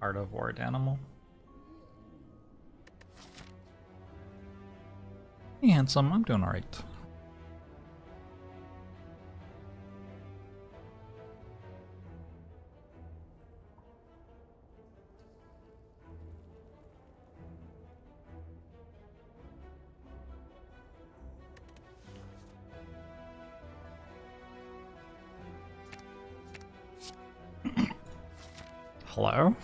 Art of Ward animal. Hey, handsome, I'm doing alright. Hello?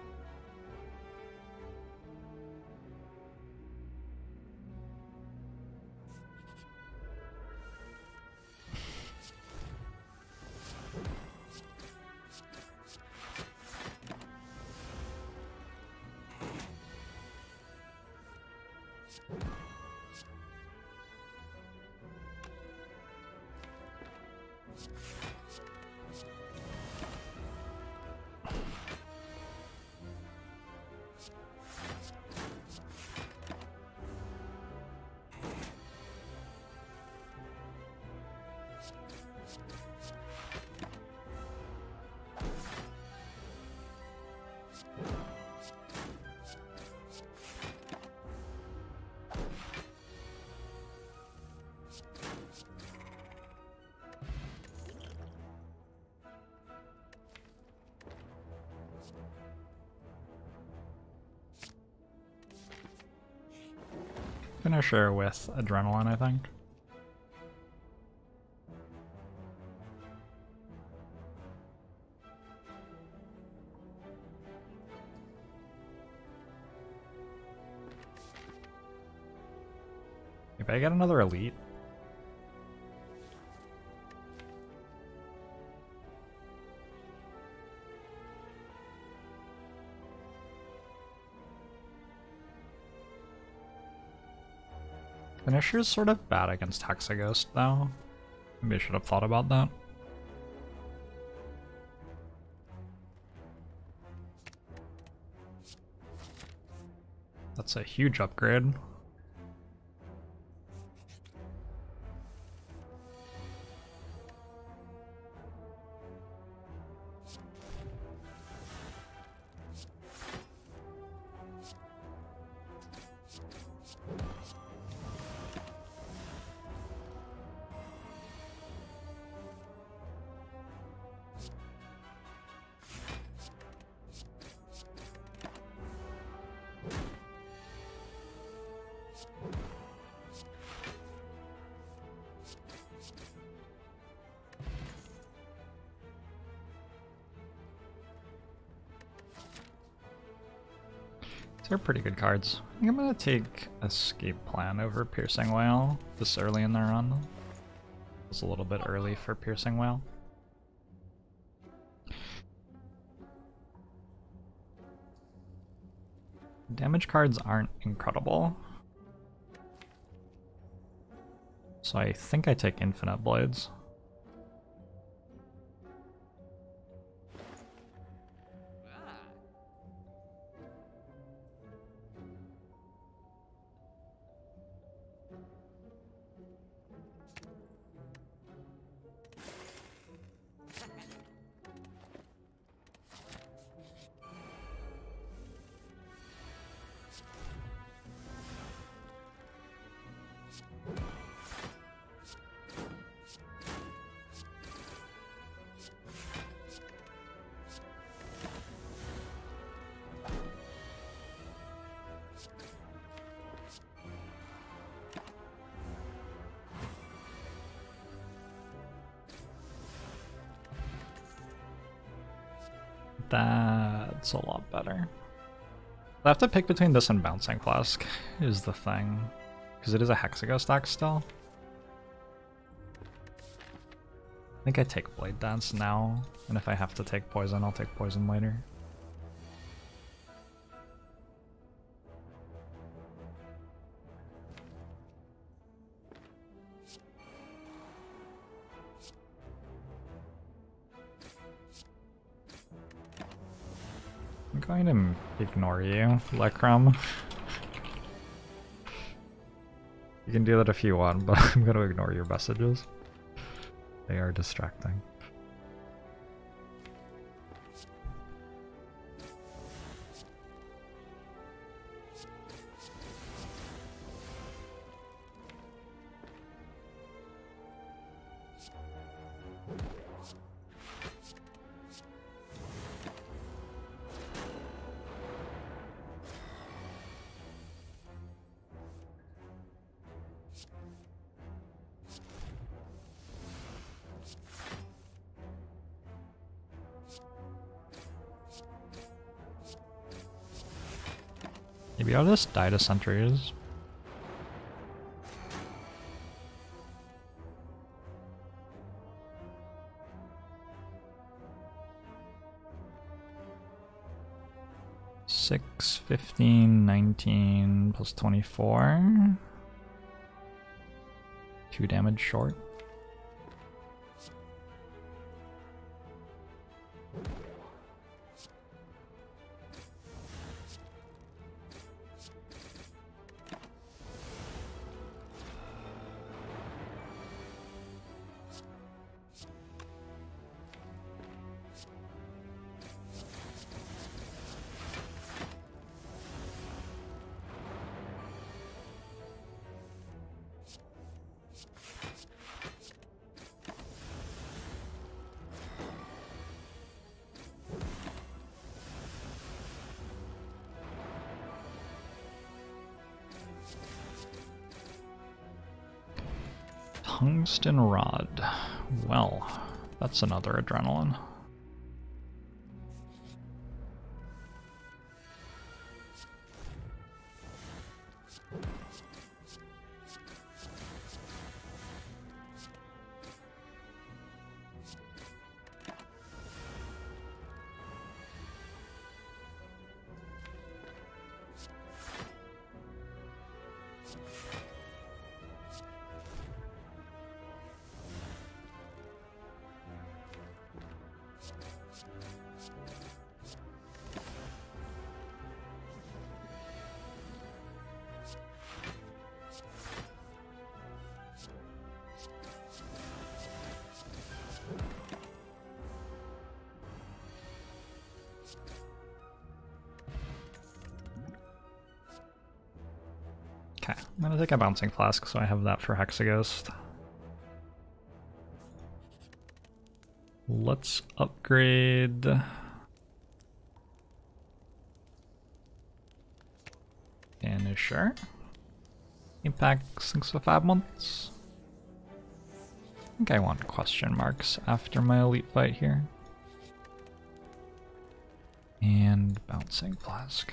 Finisher with Adrenaline, I think. If I get another elite. Finisher's sort of bad against Hexaghost, though. Maybe I should have thought about that. That's a huge upgrade. They're pretty good cards. I think I'm gonna take Escape Plan over Piercing Whale this early in the run. It's a little bit early for Piercing Whale. Damage cards aren't incredible. So I think I take Infinite Blades. That's a lot better. I have to pick between this and Bouncing Flask is the thing. Because it is a Hexago stack still. I think I take Blade Dance now, and if I have to take Poison, I'll take Poison later. I'm going to ignore you, Lekram. You can do that if you want, but I'm going to ignore your messages. They are distracting. Maybe I'll just die to sentries. Six, 15, 19 plus 24. 2 damage short. Tungsten rod. Well, that's another adrenaline. Okay, I'm gonna take a bouncing flask so I have that for Hexaghost. Let's upgrade Finisher. Impact 6 to 5 months. I think I want question marks after my elite fight here. And bouncing flask.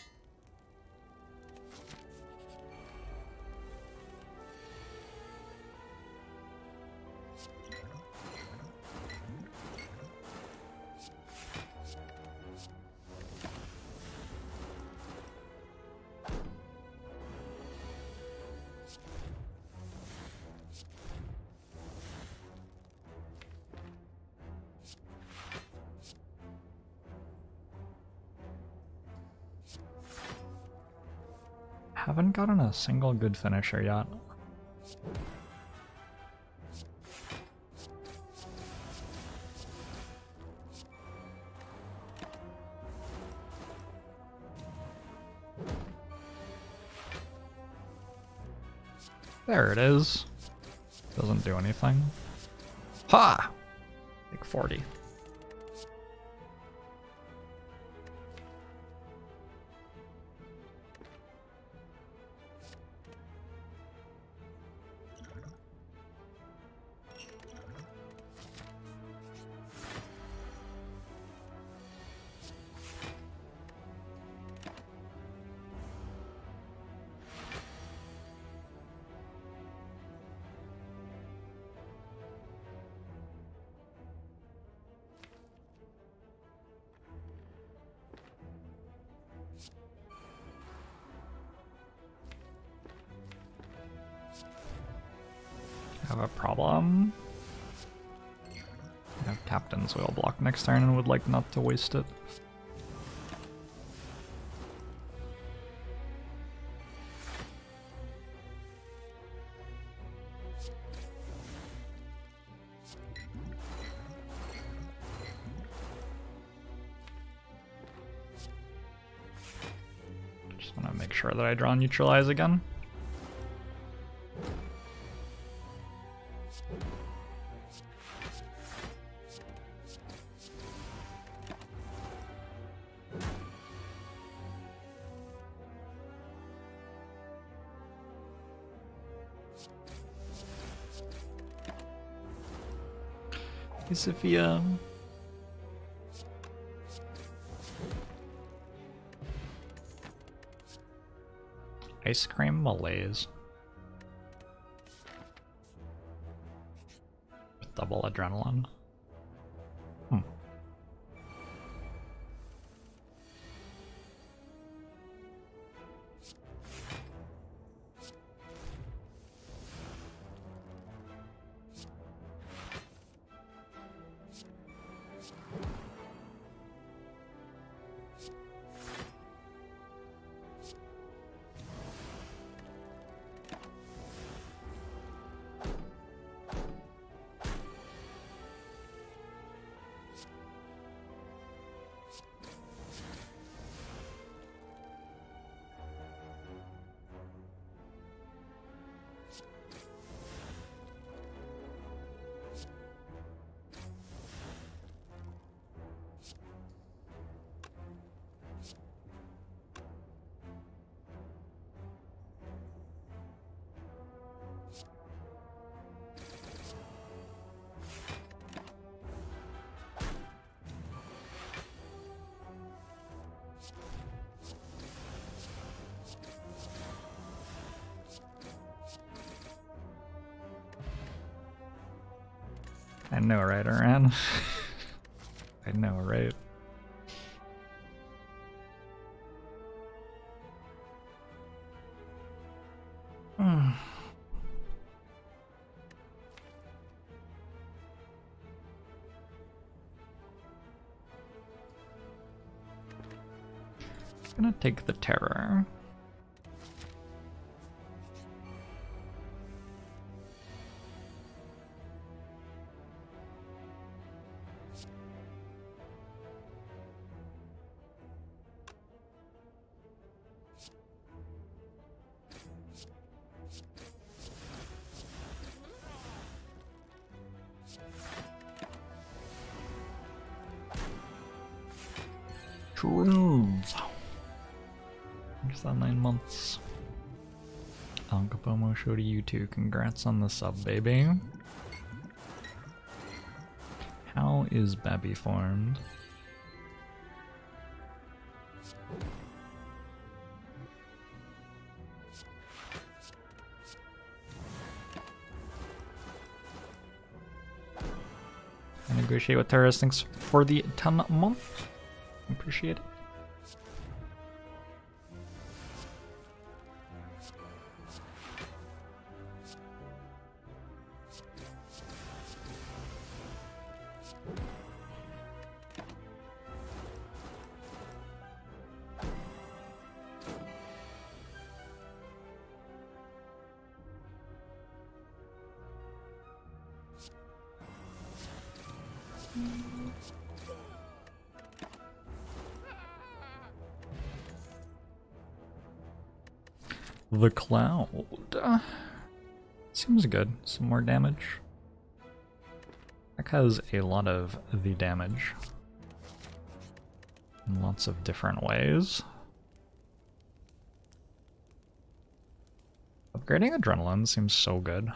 Haven't gotten a single good finisher yet. There it is. Doesn't do anything. Ha! Like 40. Have a problem. I have Captain's Wheel block next turn and would like not to waste it. Just want to make sure that I draw Neutralize again. Hey, Sophia. Ice cream malaise. With double adrenaline. Hmm. I know, right, Aran? I know, right? Gonna take the terror. Jorbs. Thanks for 9 months. Al Capomo show to you too. Congrats on the sub, baby. How is Babby formed? I negotiate with terrorists. Thanks for the 10 month. Appreciate it. The cloud. Seems good. Some more damage. That has a lot of the damage. In lots of different ways. Upgrading adrenaline seems so good.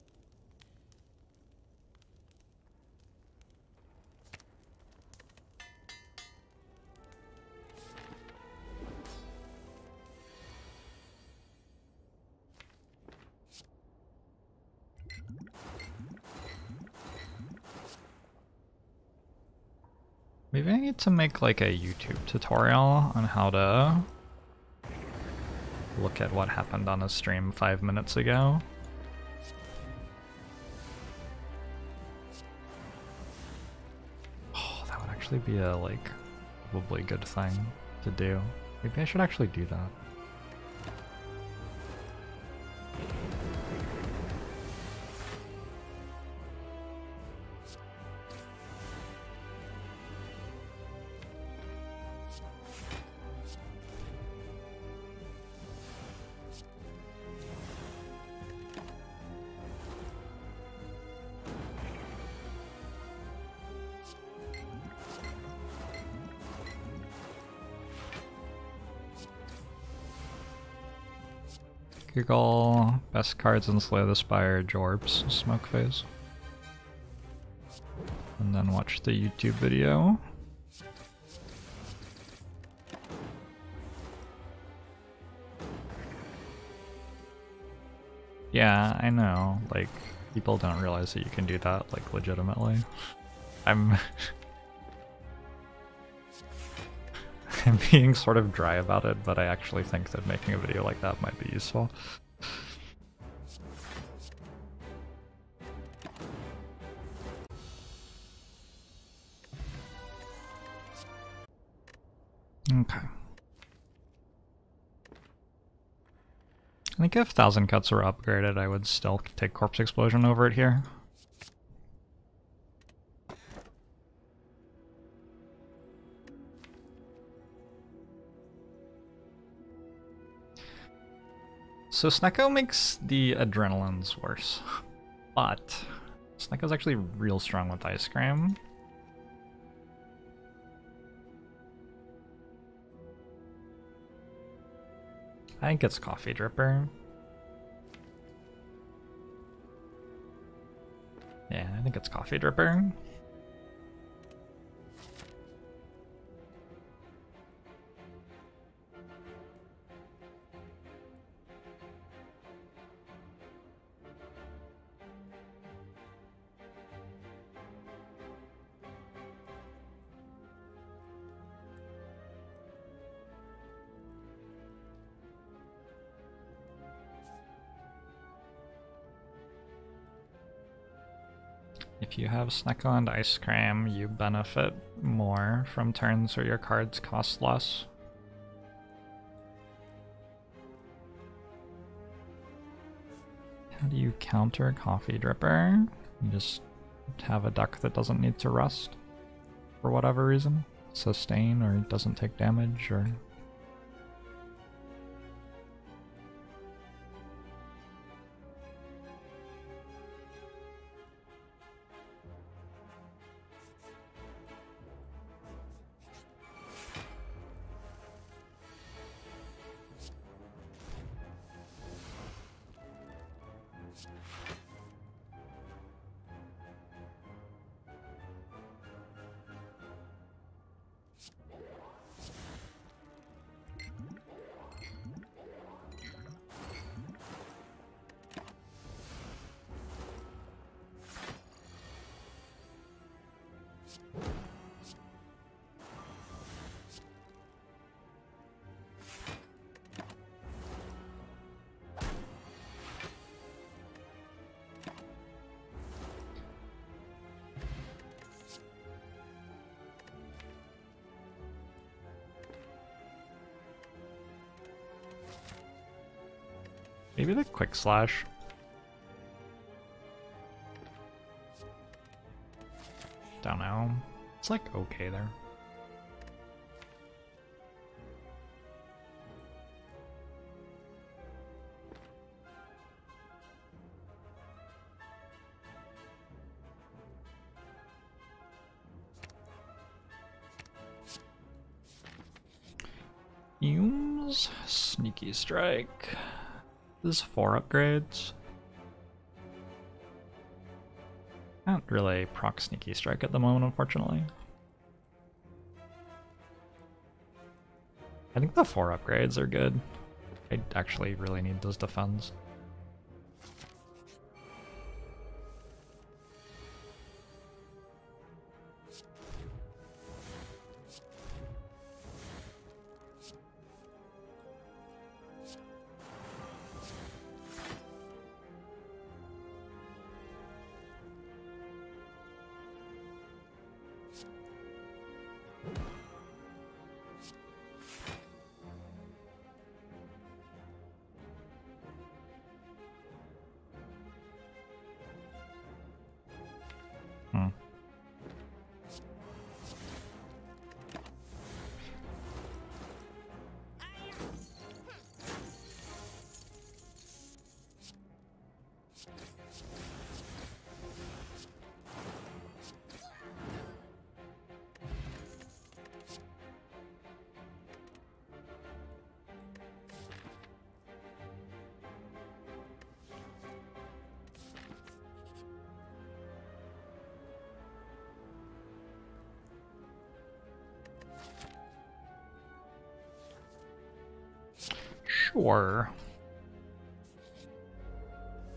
Maybe I need to make like a YouTube tutorial on how to look at what happened on a stream 5 minutes ago. Oh, that would actually be a like probably good thing to do. Maybe I should actually do that. Google best cards in Slay the Spire, Jorbs, smoke phase. And then watch the YouTube video. Yeah, I know. Like, people don't realize that you can do that, like, legitimately. I'm... I'm being sort of dry about it, but I actually think that making a video like that might be useful. Okay. I think if 1000 Cuts were upgraded, I would still take Corpse Explosion over it here. So Snecko makes the Adrenalines worse, but Snecko's actually real strong with Ice Cream. I think it's Coffee Dripper. Yeah, I think it's Coffee Dripper. If you have Snecko and Ice Cream, you benefit more from turns where your cards cost less. How do you counter Coffee Dripper? You just have a deck that doesn't need to rest for whatever reason. Sustain or doesn't take damage or... Maybe the Quick Slash. Don't know. It's like okay there. Humes, Sneaky Strike. This is 4 upgrades. Not really proc Sneaky Strike at the moment, unfortunately. I think the 4 upgrades are good. I actually really need those defends. Sure.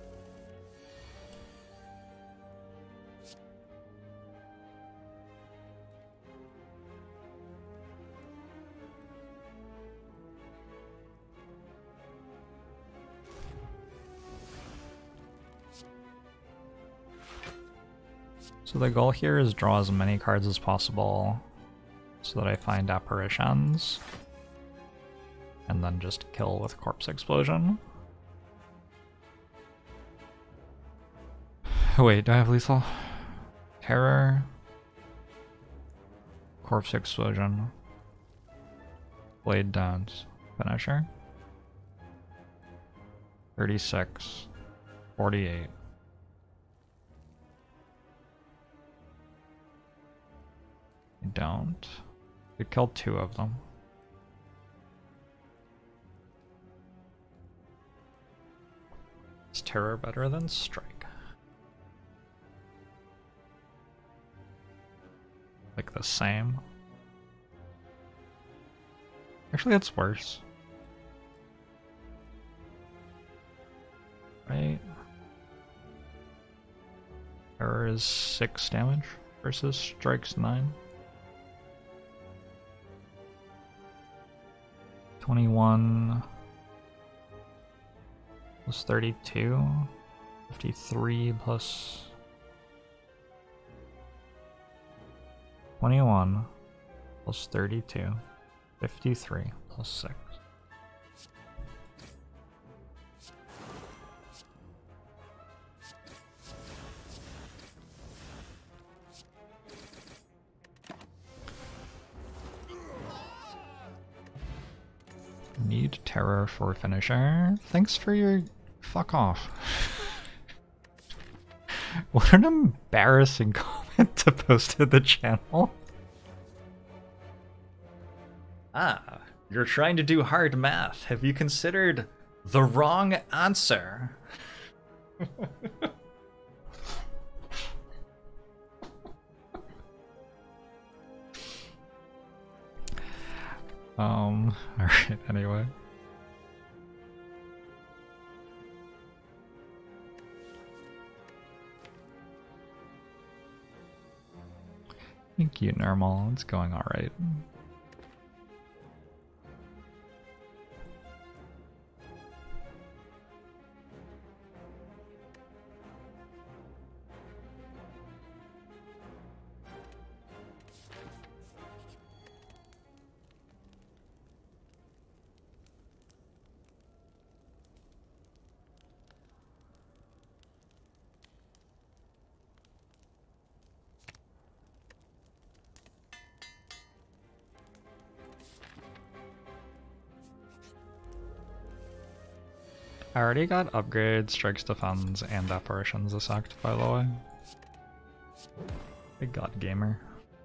So the goal here is draw as many cards as possible so that I find apparitions. And then just kill with Corpse Explosion. Wait, do I have lethal? Terror. Corpse Explosion. Blade Dance. Finisher. 36. 48. I don't. You killed 2 of them. Is Terror better than Strike? Like the same? Actually, it's worse. Right? Terror is 6 damage versus Strike's 9. 21 plus 32, 53 plus 21 plus 32, 53 plus 6. Need Terror for finisher. Thanks for your... fuck off. What an embarrassing comment to post to the channel. Ah, you're trying to do hard math. Have you considered the wrong answer? Alright, anyway. Thank you, Normal. It's going alright. I already got upgrades, strikes, defends, and apparitions attacked, by the way. Big god gamer.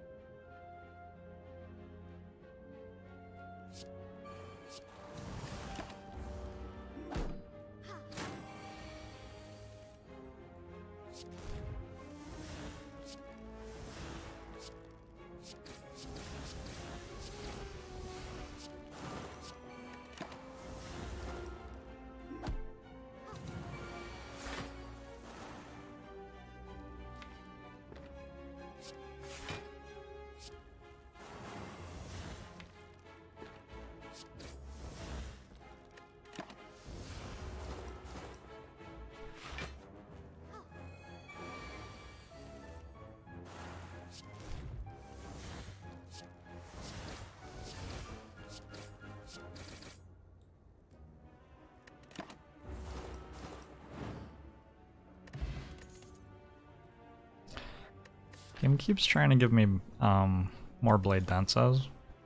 Game keeps trying to give me more blade dances.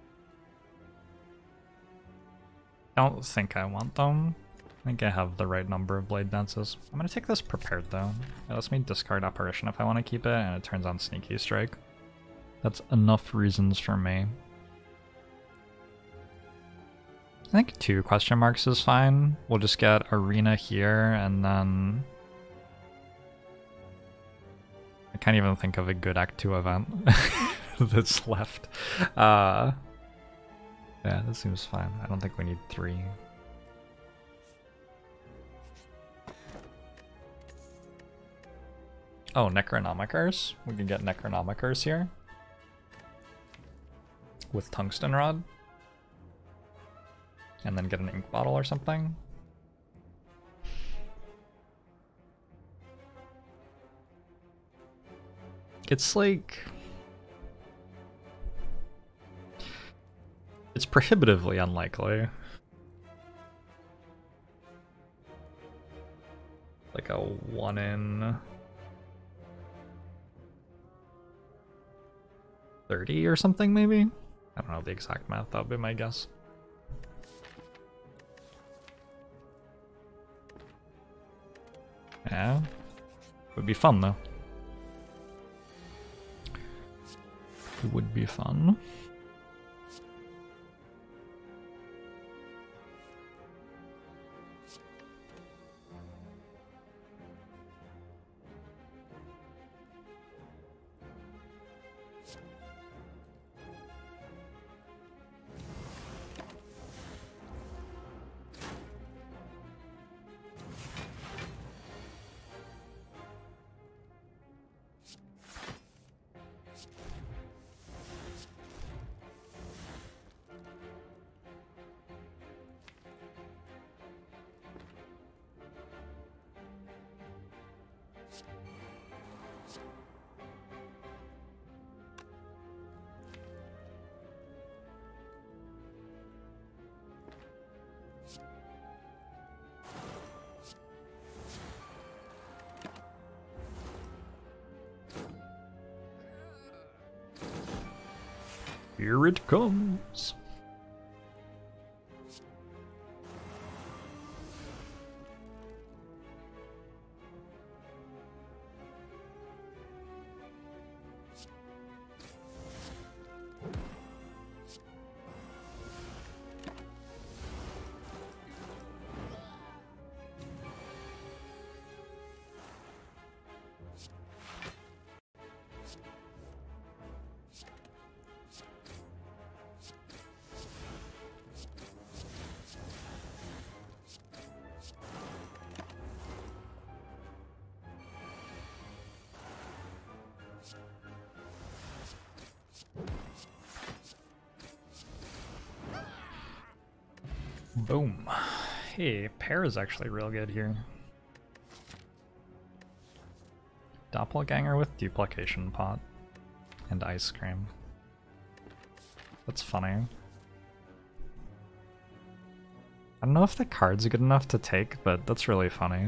Don't think I want them. I think I have the right number of blade dances. I'm gonna take this prepared though. It lets me discard apparition if I want to keep it, and it turns on sneaky strike. That's enough reasons for me. I think 2 question marks is fine. We'll just get arena here, and then I can't even think of a good Act 2 event that's left. Yeah, that seems fine. I don't think we need 3. Oh, Necronomicers? We can get Necronomicers here. With Tungsten Rod. And then get an ink bottle or something. It's like... It's prohibitively unlikely. Like a 1 in 30 or something, maybe? I don't know the exact math, that would be my guess. Yeah. Would be fun, though. It would be fun. Here it comes. Boom. Hey, pear is actually real good here. Doppelganger with duplication pot and ice cream. That's funny. I don't know if the card's good enough to take, but that's really funny.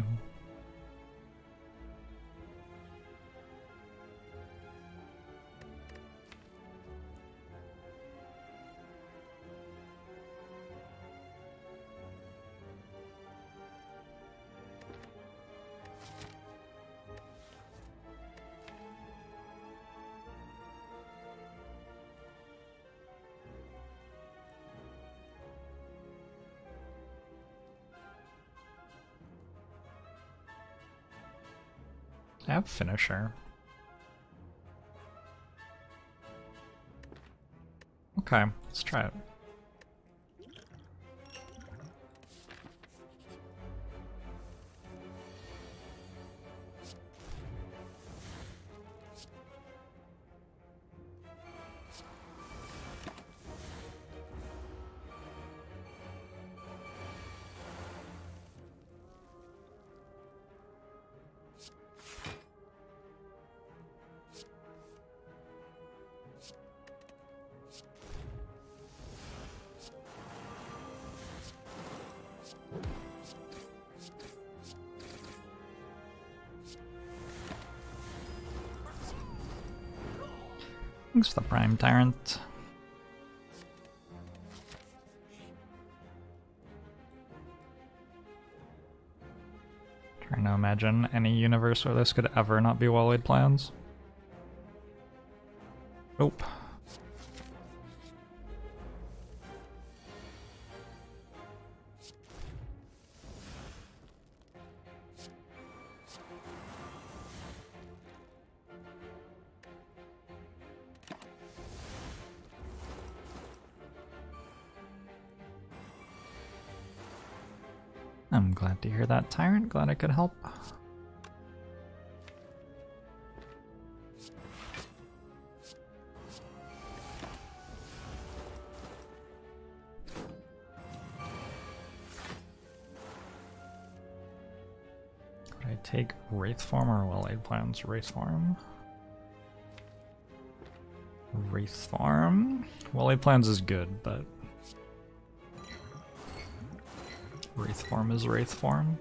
I have finisher. Okay, let's try it. Thanks for the Prime Tyrant. Trying to imagine any universe where this could ever not be well-laid plans. Nope. I'm glad to hear that, Tyrant. Glad I could help. Would I take Wraith form or well-laid plans? Wraith form. Wraith Farm. Wally Plans is good, but Wraith Farm is Wraith Farm.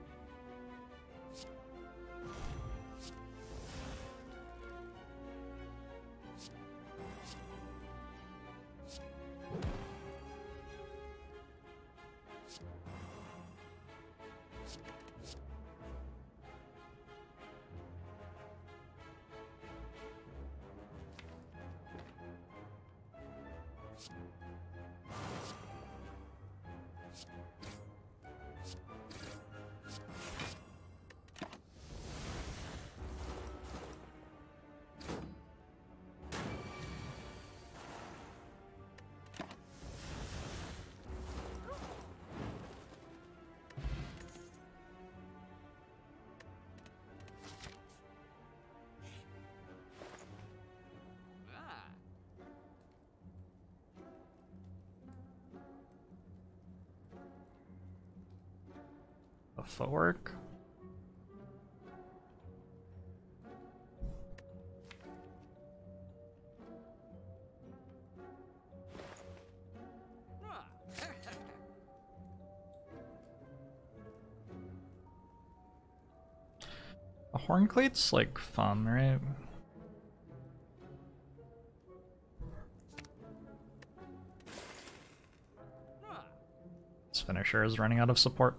The footwork. A Hornclate's like fun, right? This finisher is running out of support.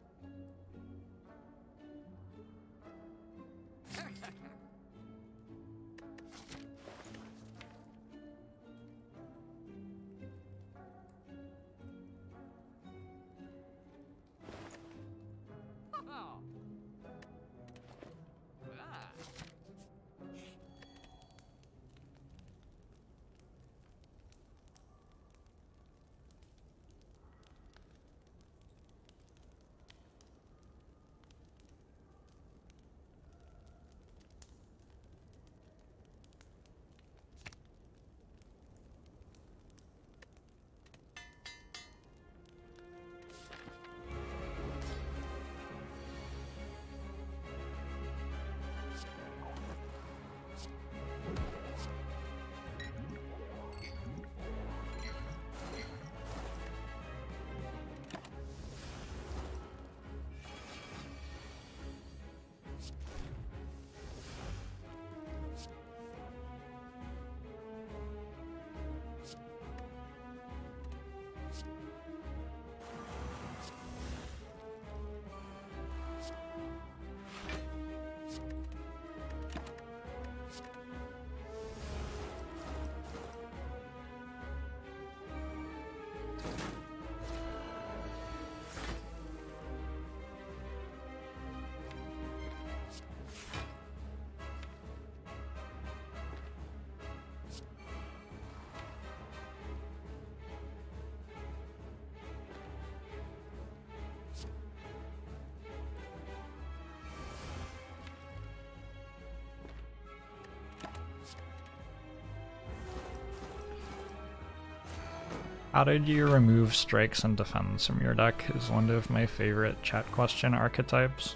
How did you remove strikes and defense from your deck is one of my favorite chat question archetypes.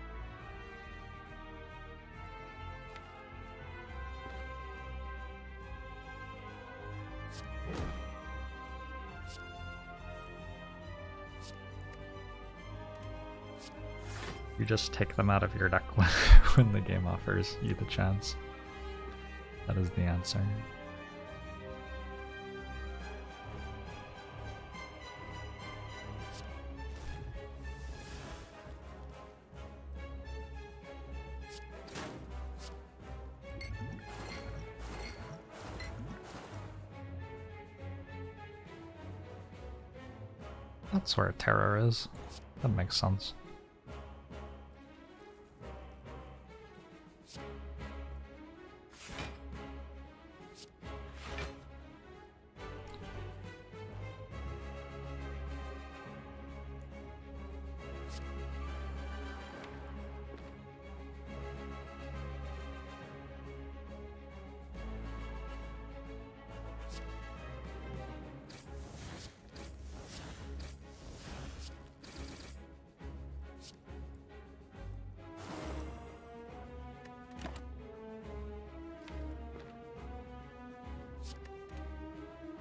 You just take them out of your deck when the game offers you the chance. That is the answer. That's where terror is. That makes sense.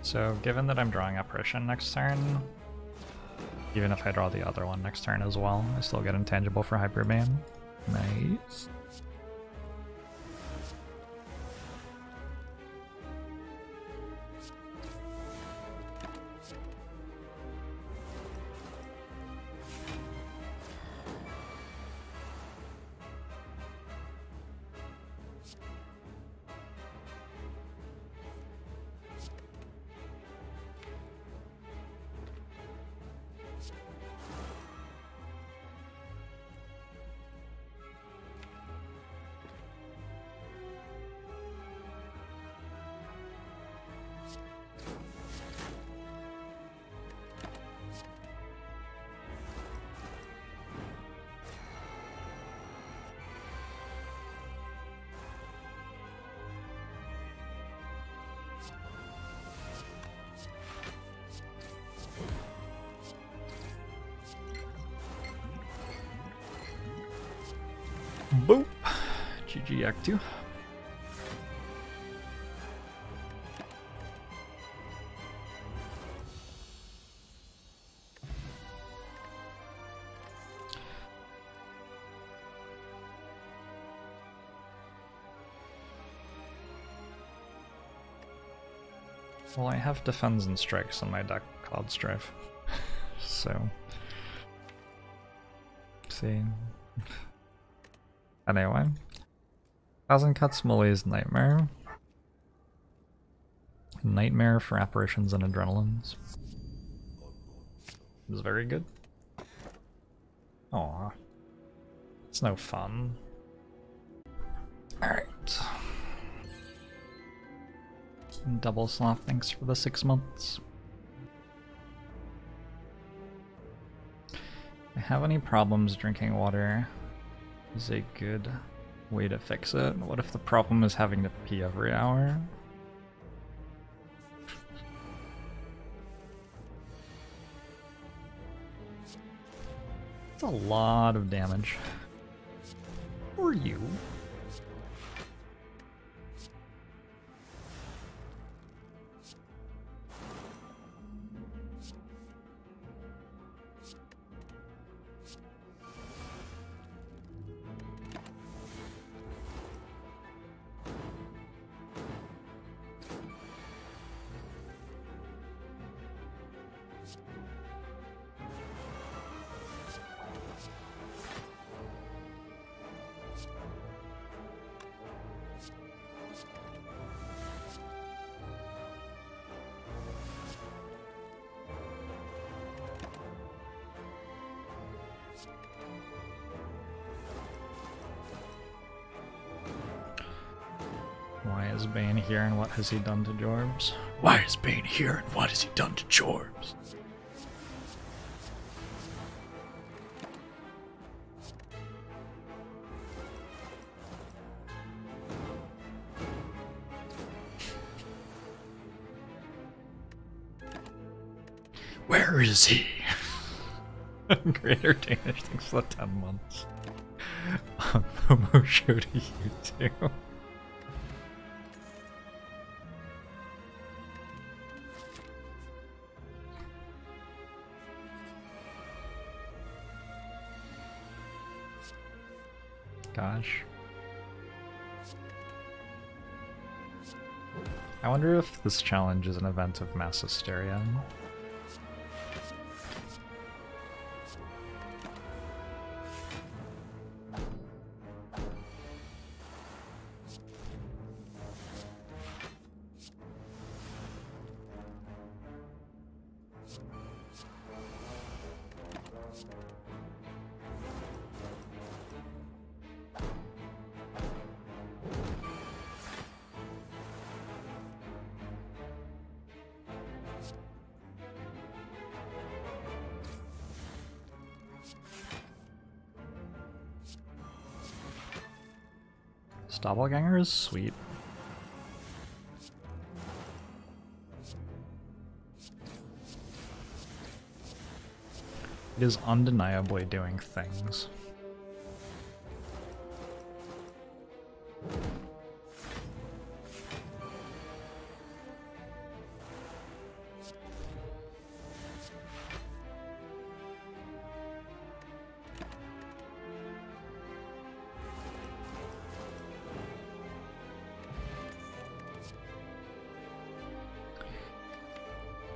So given that I'm drawing Apparition next turn, even if I draw the other one next turn as well, I still get Intangible for Hyperbane. Nice. Boop! GG Act 2. Well, I have Defends and Strikes on my deck, Cloud Strife. So... see... Anyway, Thousand Cuts Molly's Nightmare. Nightmare for Apparitions and Adrenalines. It was very good. Aw. It's no fun. Alright. Double Sloth, thanks for the 6 months. I have any problems drinking water? Is a good way to fix it. What if the problem is having to pee every hour? That's a lot of damage. For you. Why is Bane here and what has he done to Jorbs? Why is Bane here and what has he done to Jorbs? Where is he? Greater Danish thanks for the 10 months. Momo show to you too. Gosh. I wonder if this challenge is an event of mass hysteria. Doppelganger is sweet. It is undeniably doing things.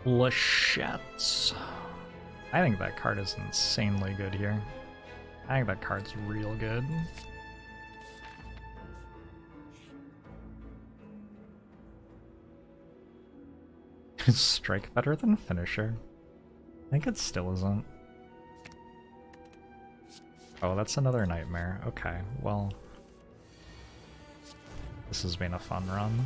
Lachets. I think that card is insanely good here. I think that card's real good. Is Strike better than Finisher? I think it still isn't. Oh, that's another nightmare. Okay, well... This has been a fun run.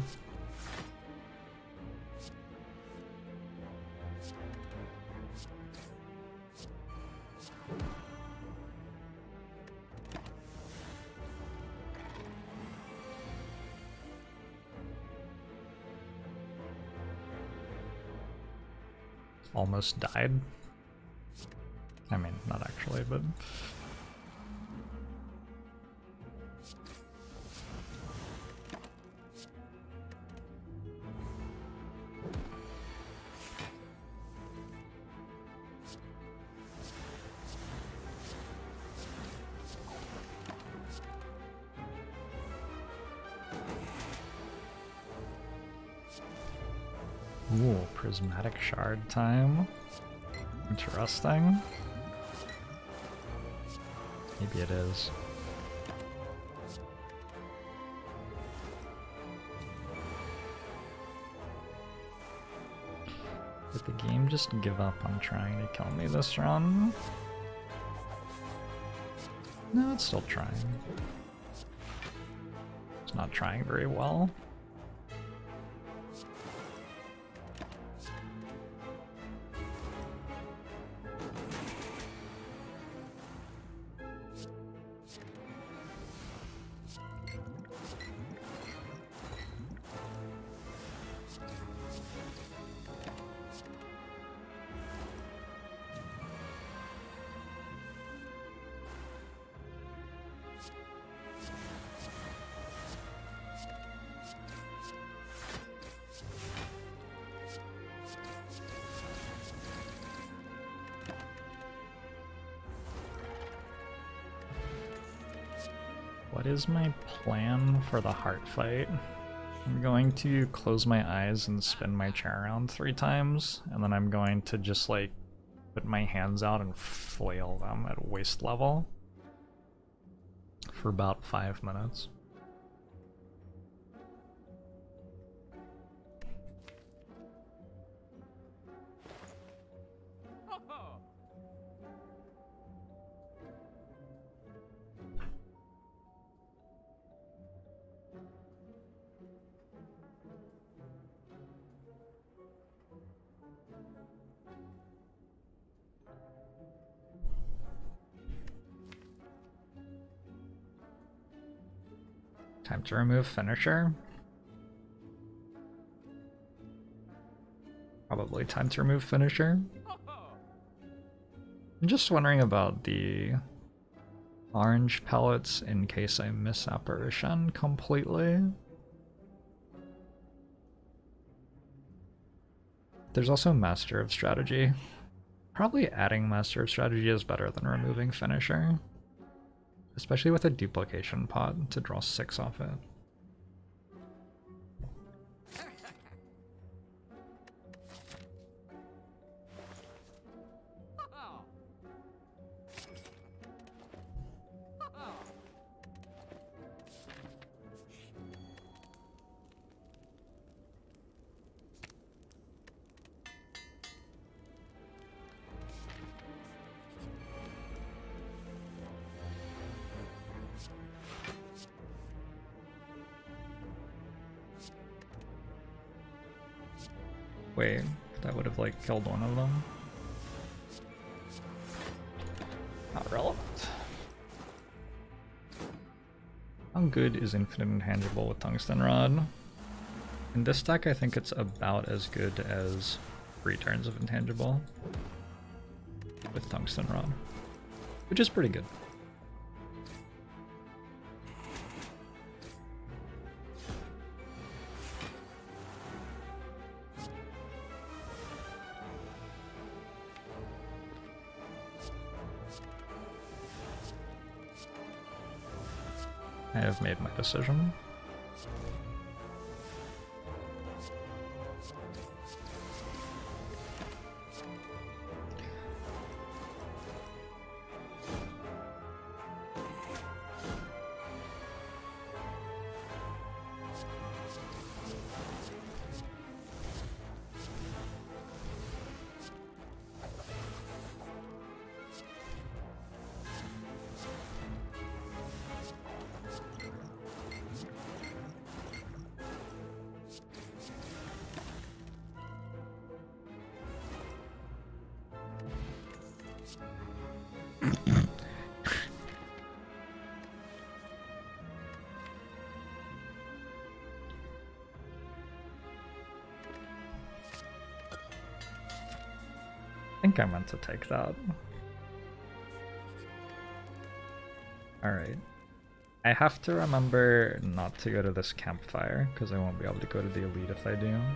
Almost died. I mean, not actually, but... Ooh, prismatic shard time. Interesting. Maybe it is. Did the game just give up on trying to kill me this run? No, it's still trying. It's not trying very well. What is my plan for the heart fight? I'm going to close my eyes and spin my chair around 3 times, and then I'm going to just like put my hands out and flail them at waist level for about 5 minutes. Time to remove Finisher. Probably time to remove Finisher. I'm just wondering about the orange pellets in case I miss Apparition completely. There's also Master of Strategy. Probably adding Master of Strategy is better than removing Finisher. Especially with a duplication pot to draw 6 off it. Wait, that would have like killed one of them. Not relevant. How good is Infinite Intangible with Tungsten Rod? In this deck, I think it's about as good as 3 turns of Intangible with Tungsten Rod, which is pretty good. I have made my decision. think I meant to take that. Alright. I have to remember not to go to this campfire, because I won't be able to go to the elite if I do.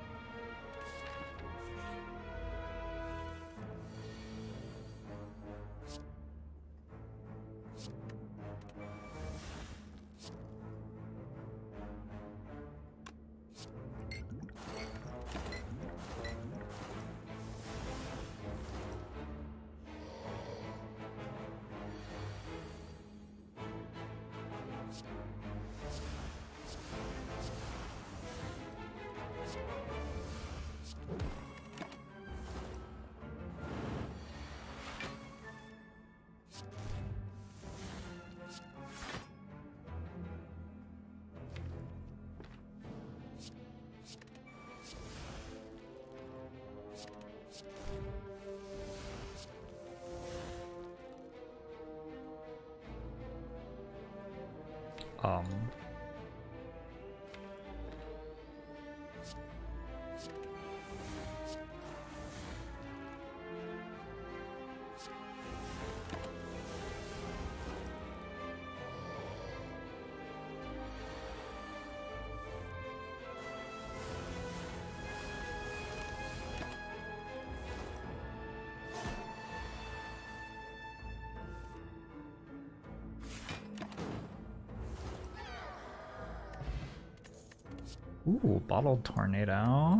Ooh, bottled tornado.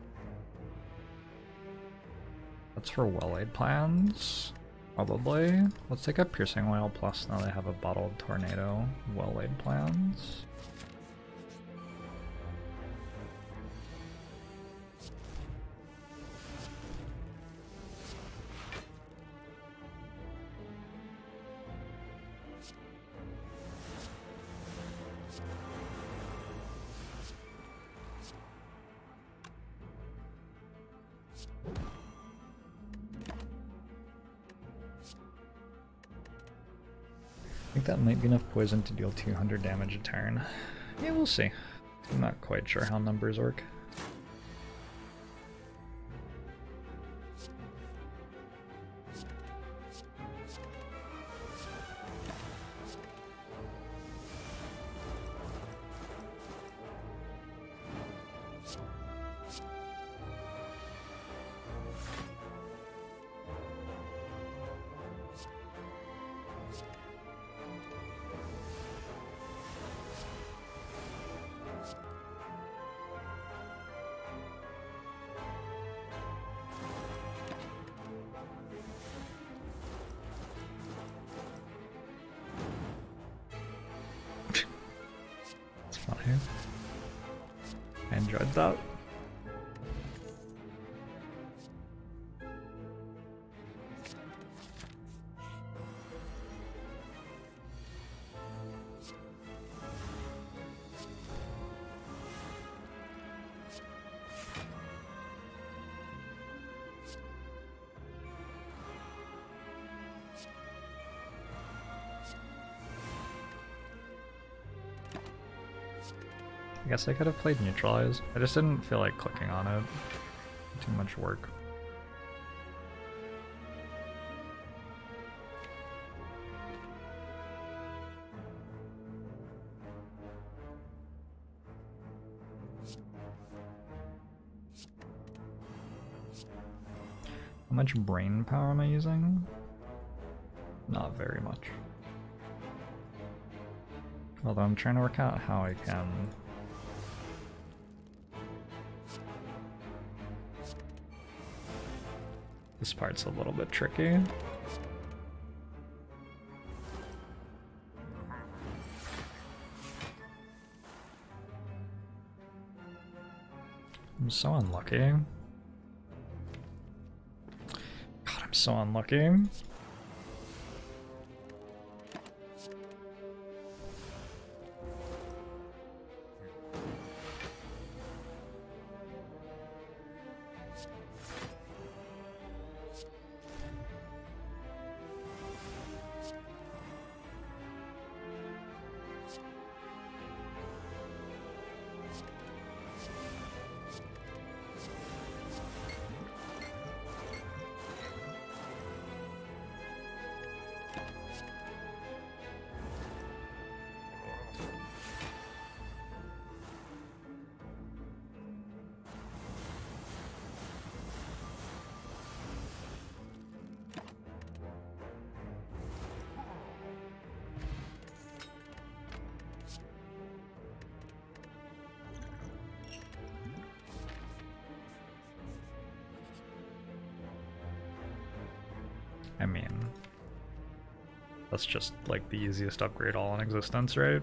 That's for well-laid plans. Probably. Let's take a piercing oil plus now they have a bottled tornado well-laid plans. I think that might be enough poison to deal 200 damage a turn. Yeah, we'll see. I'm not quite sure how numbers work. I enjoyed that. I guess I could have played Neutralize. I just didn't feel like clicking on it. Too much work. How much brain power am I using? Not very much. Although I'm trying to work out how I can... This part's a little bit tricky. I'm so unlucky. God, I'm so unlucky. I mean, that's just like the easiest upgrade all in existence, right?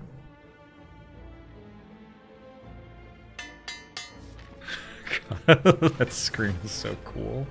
God, that screen is so cool.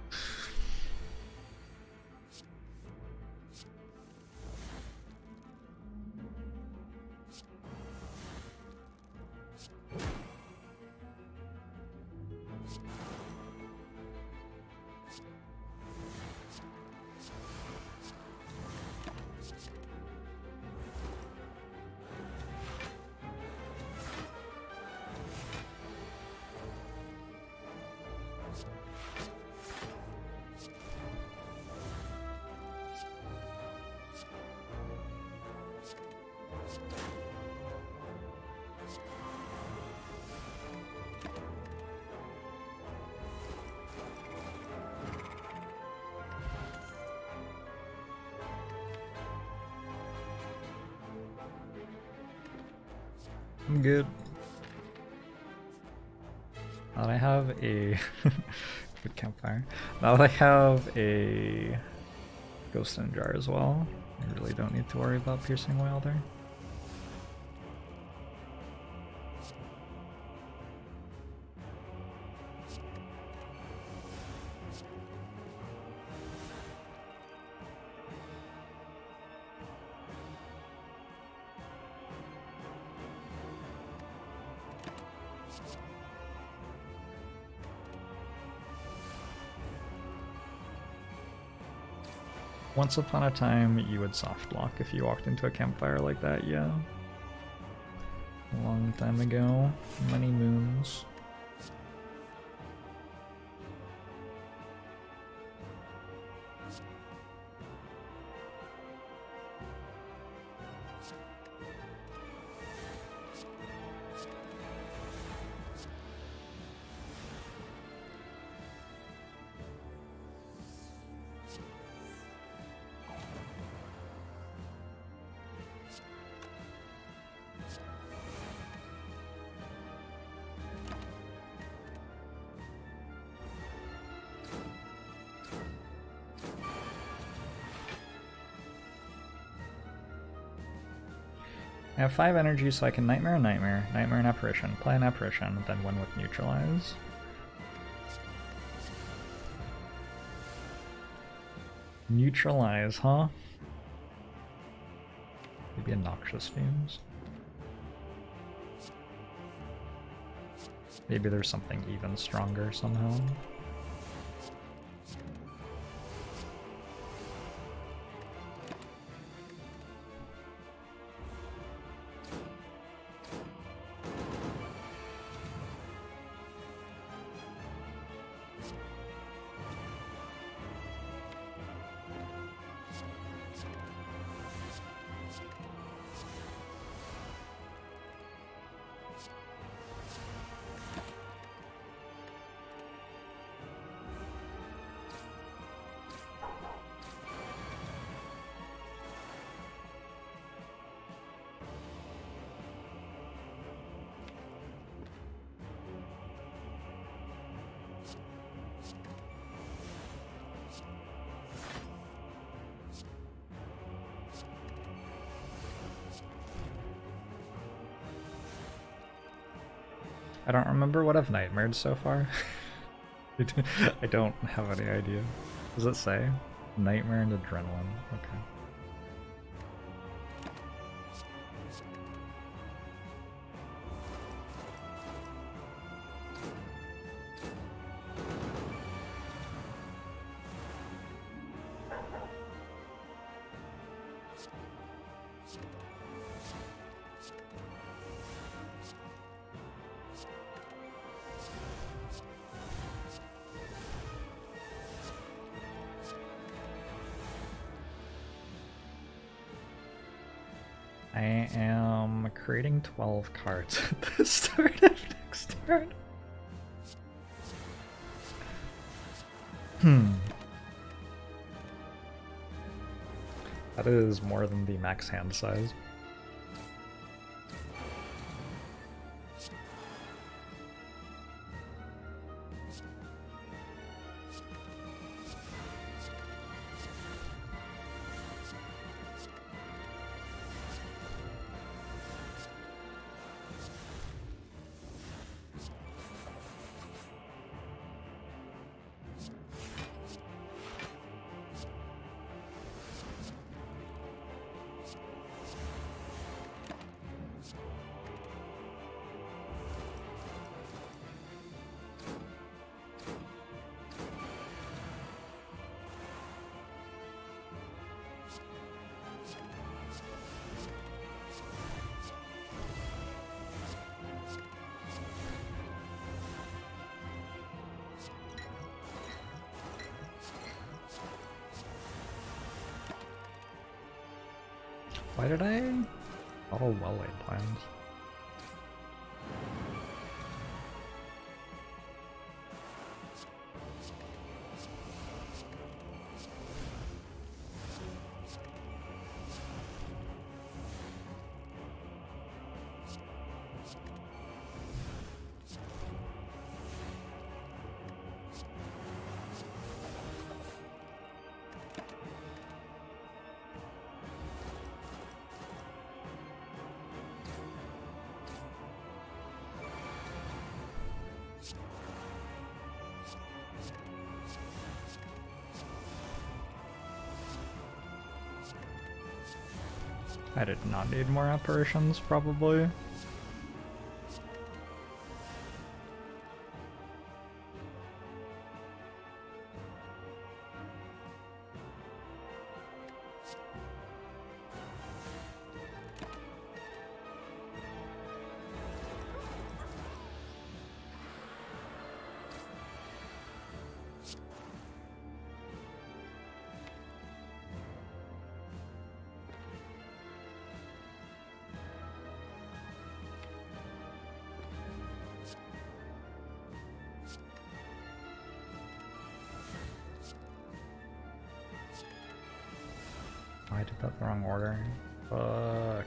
I'm good. Now that I have a good campfire. Now that I have a ghost in a jar as well, I really don't need to worry about piercing whale there. Once upon a time, you would soft lock if you walked into a campfire like that, yeah. A long time ago, many moons. I have 5 energy, so I can Nightmare and Nightmare, Nightmare and Apparition, play an Apparition, then win with Neutralize. Neutralize, huh? Maybe a Noxious Fumes. Maybe there's something even stronger somehow. I don't remember what I've nightmared so far. I don't have any idea. Does it say? Nightmare and Adrenaline. Okay. I am creating 12 cards at the start of next turn. That is more than the max hand size. Why did I? Oh, well-laid plans. I did not need more apparitions, probably. I did that the wrong order. Fuck.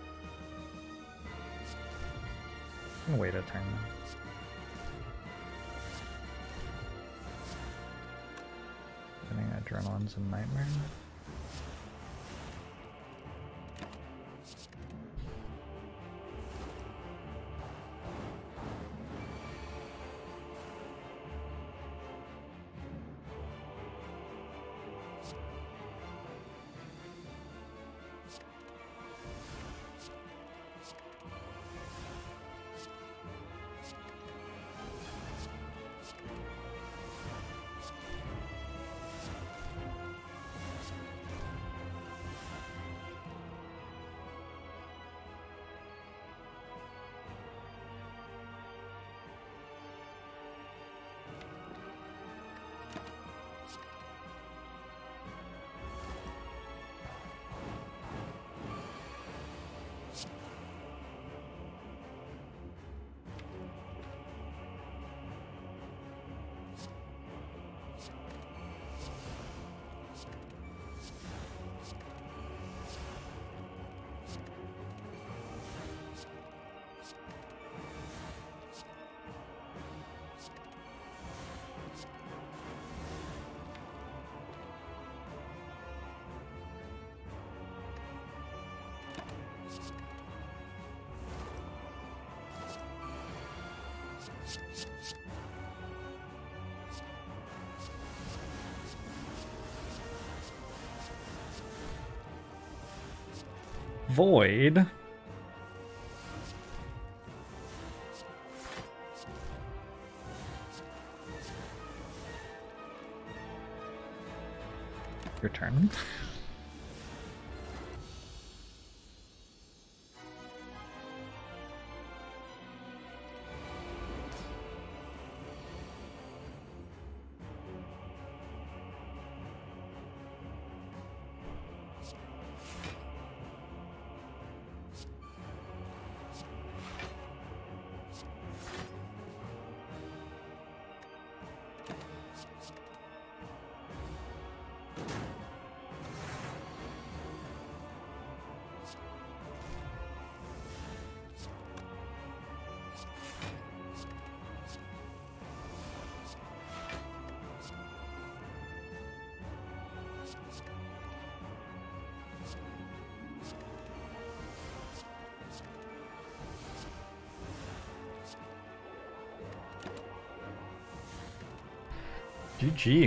I'm gonna wait a turn. Getting adrenaline's a nightmare. Void? Your turn. GG.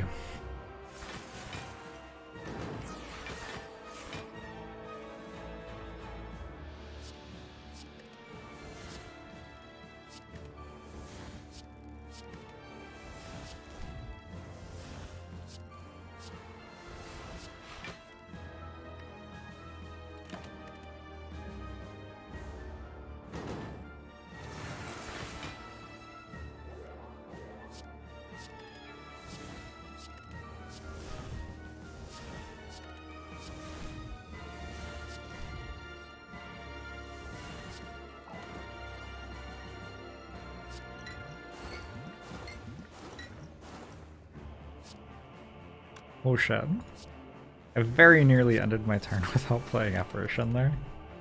Oh shit. I very nearly ended my turn without playing Apparition there.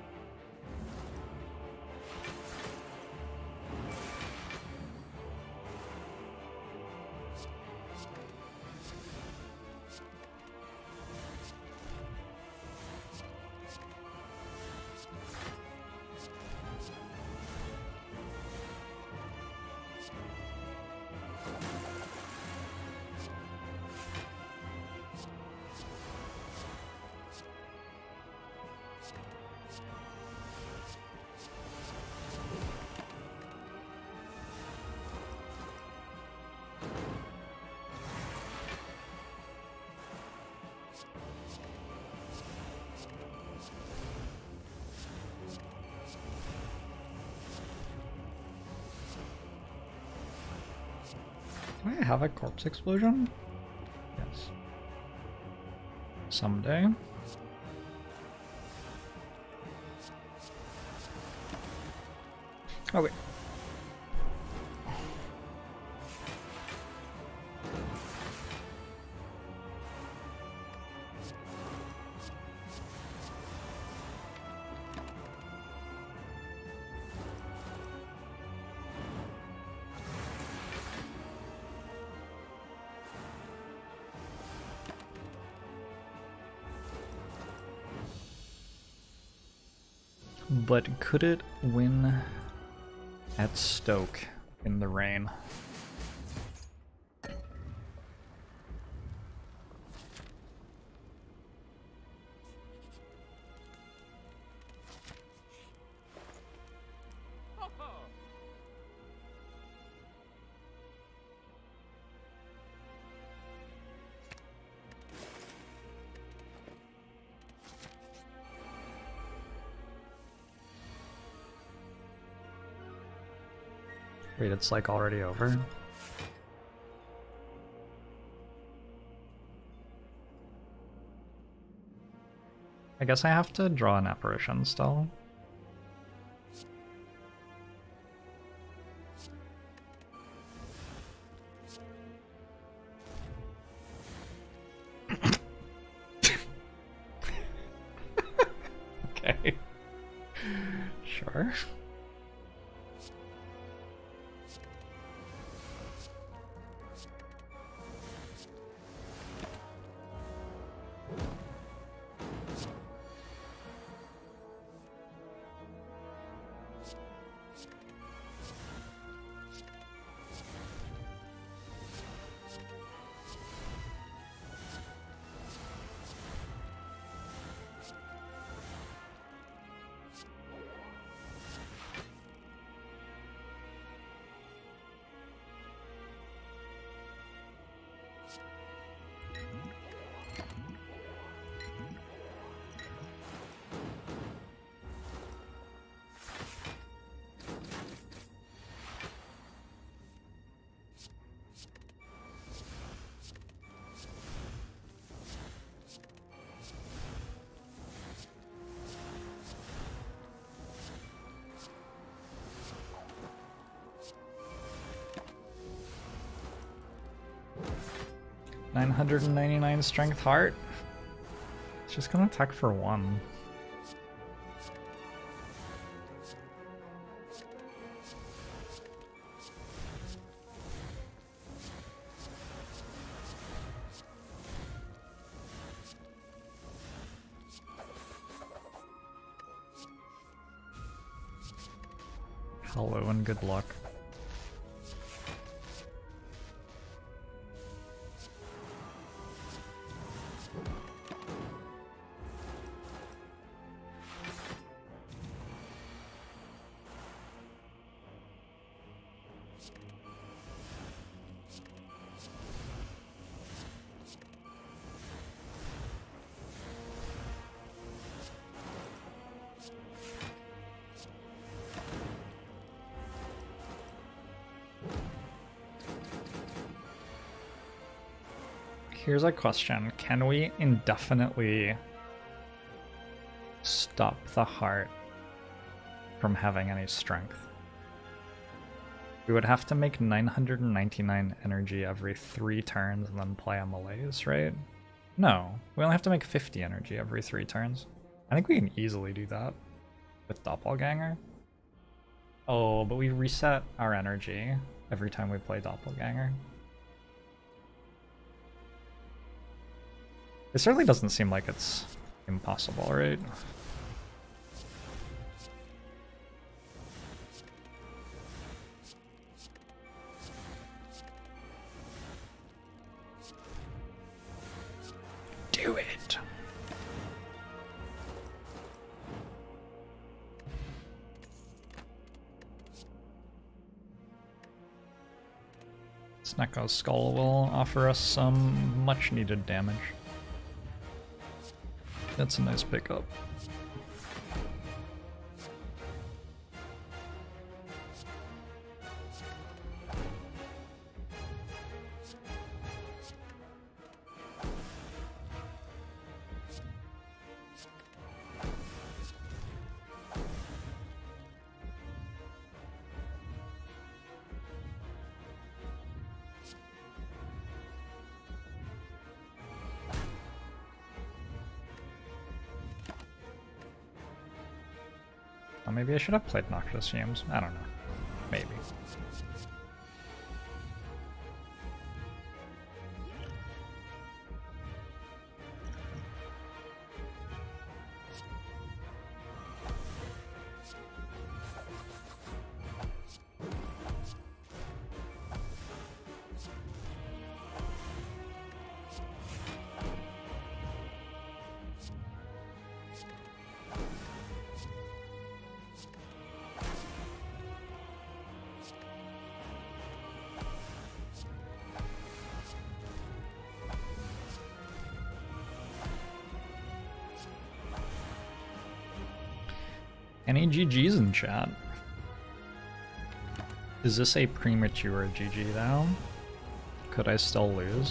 Do I have a corpse explosion? Yes. Someday. Oh wait. But could it win at Stoke in the rain? Wait, it's like already over? I guess I have to draw an apparition still. Okay. Sure. $999 strength heart. It's just gonna attack for 1. Hello and good luck. Here's a question. Can we indefinitely stop the heart from having any strength? We would have to make 999 energy every 3 turns and then play a malaise, right? No, we only have to make 50 energy every 3 turns. I think we can easily do that with Doppelganger. Oh, but we reset our energy every time we play Doppelganger. It certainly doesn't seem like it's impossible, right? Do it! Snecko's Skull will offer us some much needed damage. That's a nice pickup. Oh, maybe I should have played Noxious Fumes. I don't know. Maybe. Any GGs in chat? Is this a premature GG though? Could I still lose?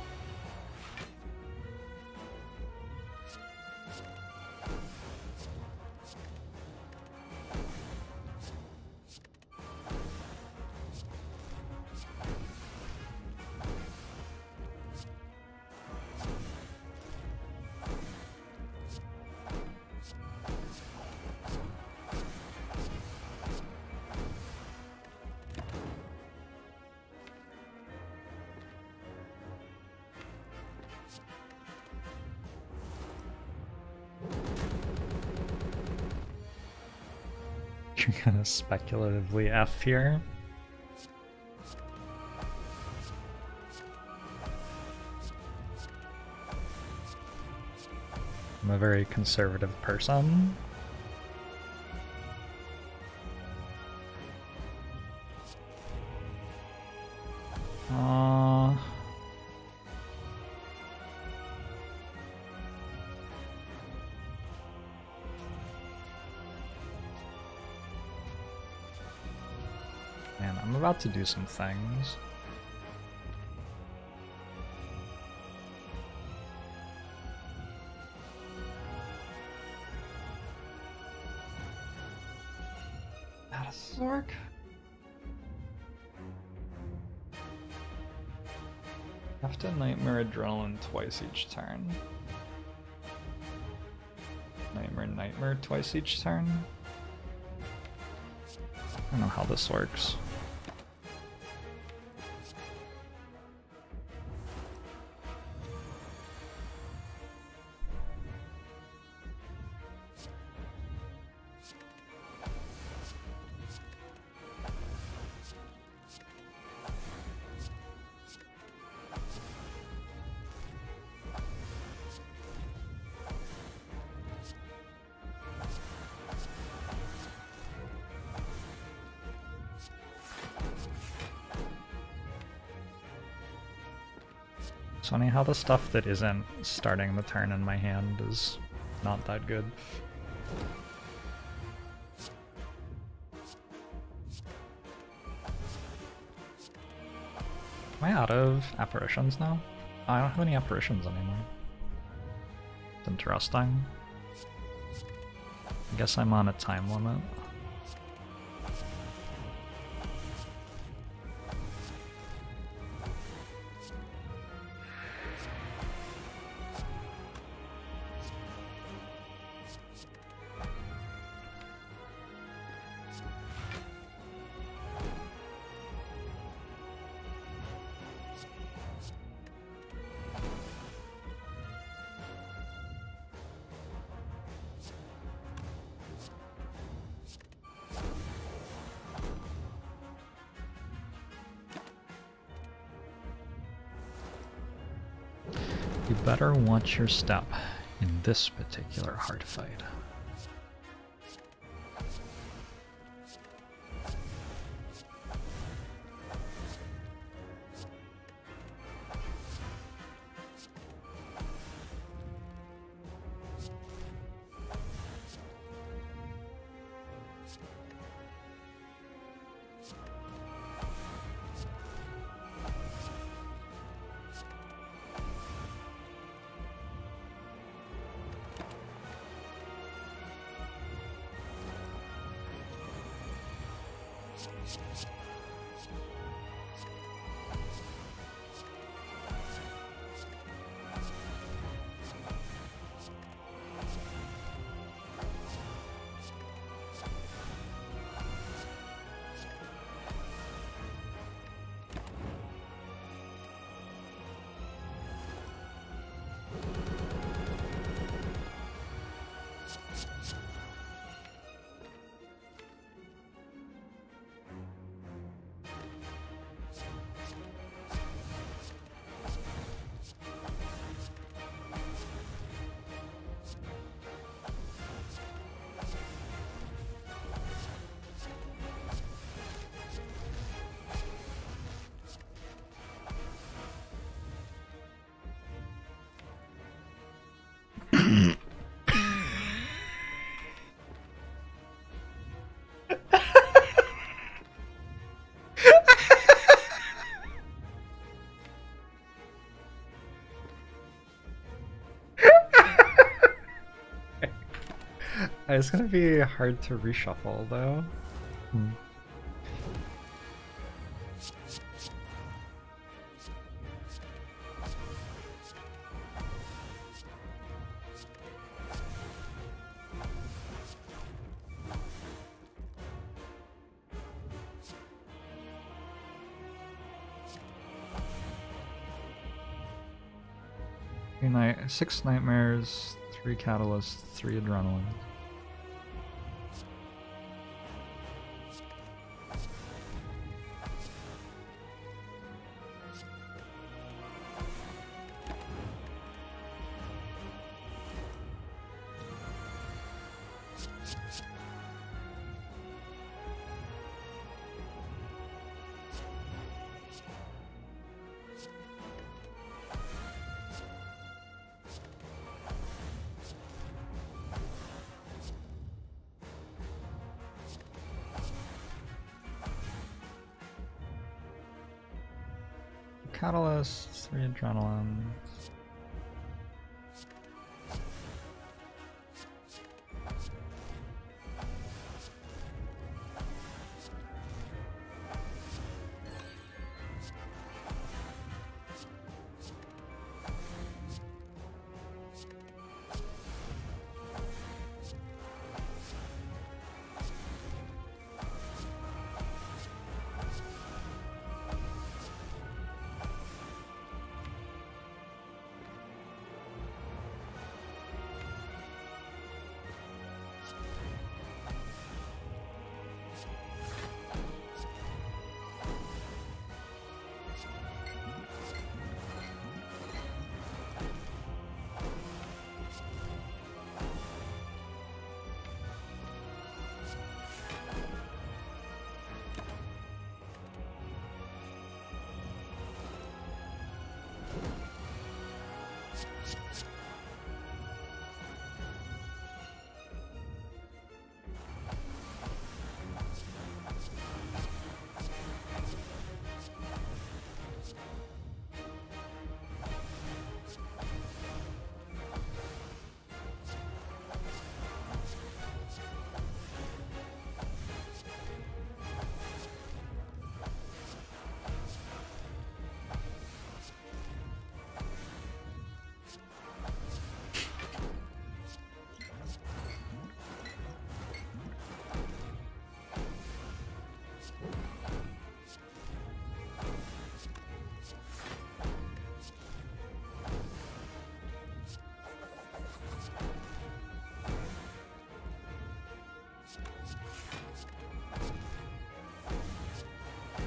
You're gonna speculatively F here. I'm a very conservative person. Man, I'm about to do some things. How does this work? Have to Nightmare Adrenaline twice each turn. Nightmare twice each turn? I don't know how this works. It's funny how the stuff that isn't starting the turn in my hand is not that good. Am I out of apparitions now? Oh, I don't have any apparitions anymore. It's interesting. I guess I'm on a time limit. better watch your step in this particular hard fight. It's gonna be hard to reshuffle though. Six nightmares, 3 catalysts, 3 adrenaline. Catalyst, 3 adrenaline.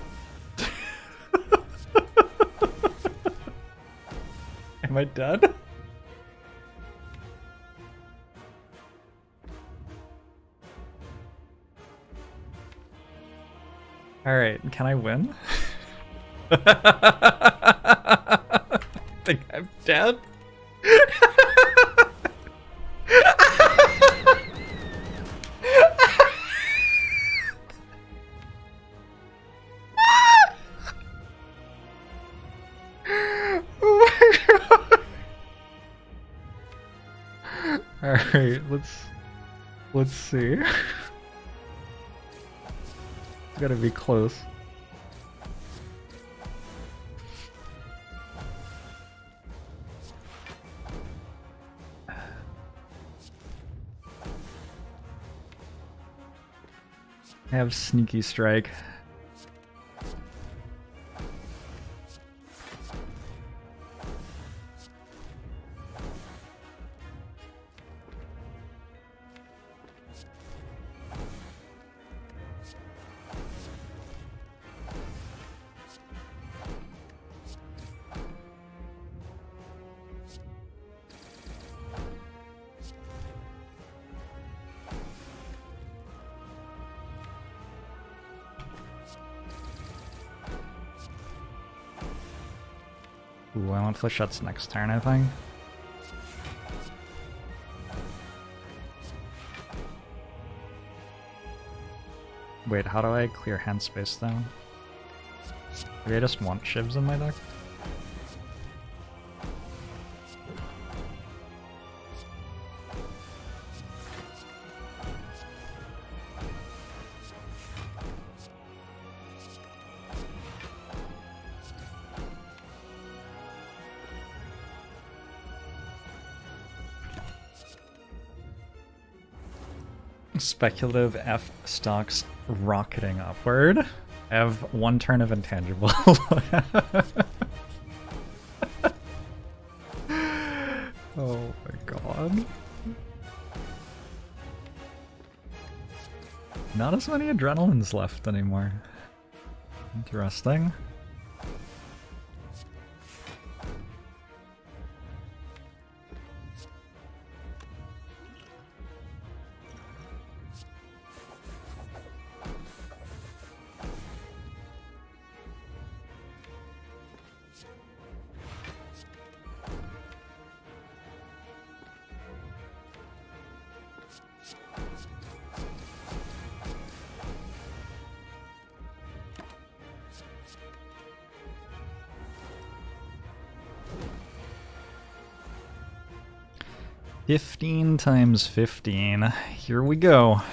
Am I dead? Alright, can I win? I think I'm dead. Oh my god. Alright, let's see. Gotta be close. I have sneaky strike. Ooh, I want Flechette's next turn, I think. Wait, how do I clear hand space though? Maybe I just want shivs in my deck? Speculative F stocks rocketing upward. I have one turn of intangible. Oh my god. Not as many adrenalines left anymore. Interesting. $15 times 15. Here we go.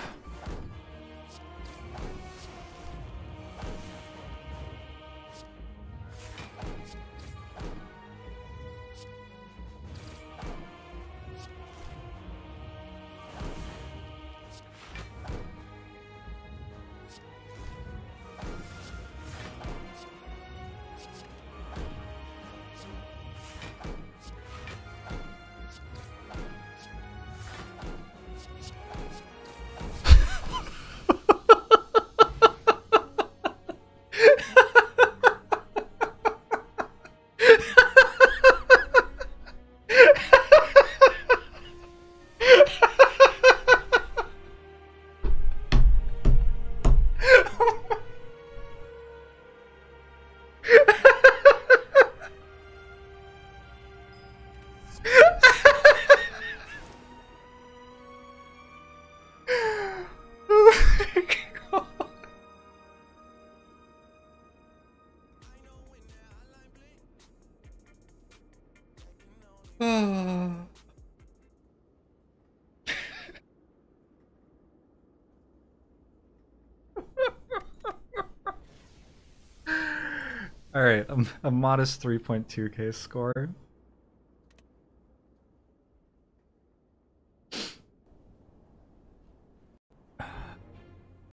Alright, a modest 3.2k score.